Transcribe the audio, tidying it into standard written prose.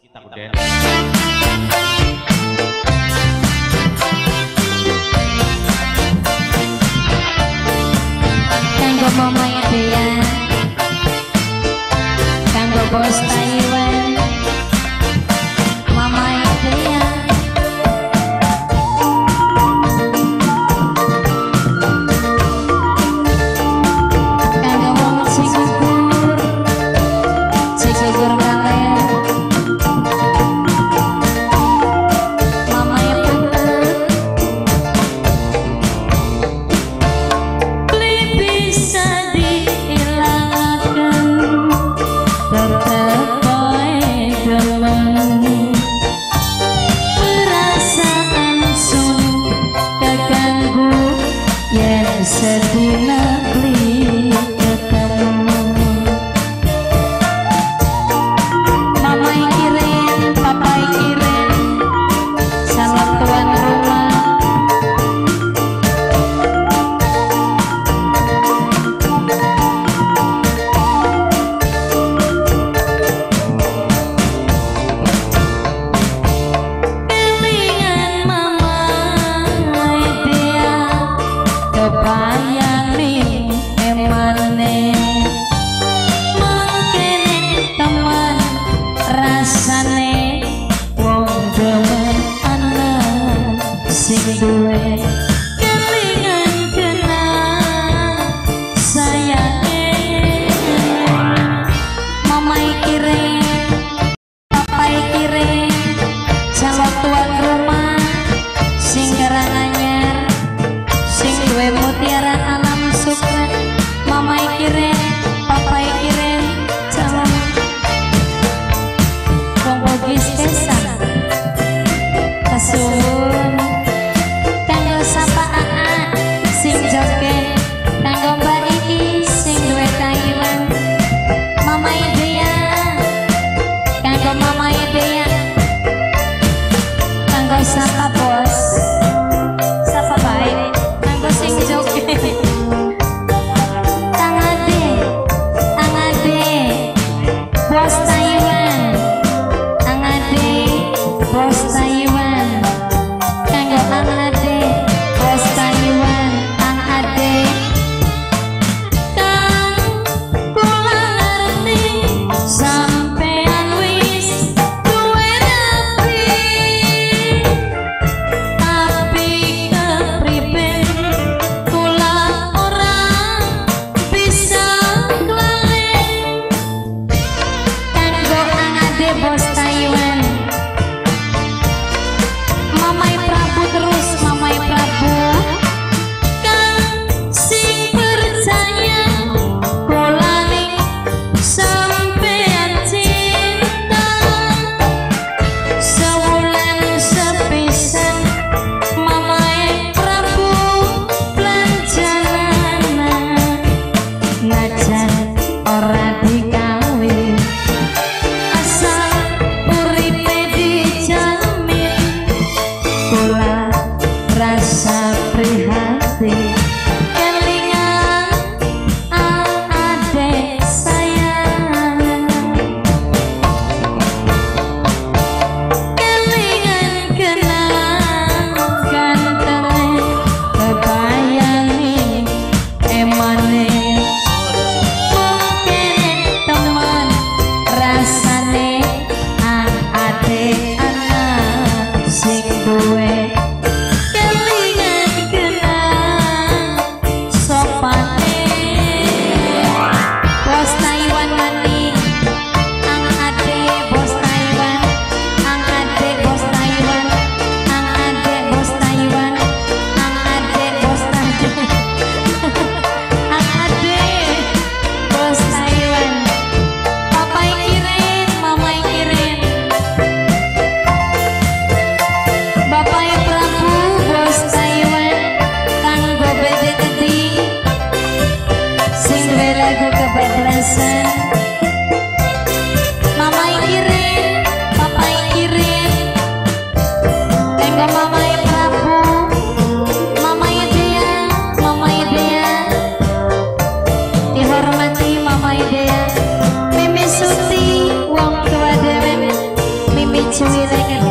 kita kudet. Kanggo mama ya dia, kanggo bos Taiwan, mama ya dia. Kanggo mama Cigugur kalian, mama ya tante. Beli bisa dihilangkan, tetap baik gelang. Perasaan sun keganggu, yang sedina beli ketemu. Mama kirim, papa kirim, salam tuan rumah. Kelingan mama dia, kebayang nih emane. Mungkin teman rasane wong demen anak sing duwe. Kelingan kenang sayange, mama kirim, papa kirim, calon tuan rumah sing garang anyar, sing duwe mutiara alam sukran. Mama kirim, papa kirim, calon wong bugis desa kasuwun. Kanggo sapa aa sing joget, kanggo mbak Ii sing duwe Taiwan. Mama Idea, kanggo mama Idea, kanggo sapa bos, sapa baik, kanggo sing joget. Kang Ade, bos Taiwan, Kang Ade, bos Taiwan, kanggo Kang Ade, bos Taiwan, Kang Ade. Kang kula ngerti sampean wis duwe rapi, Mimi cuy lagi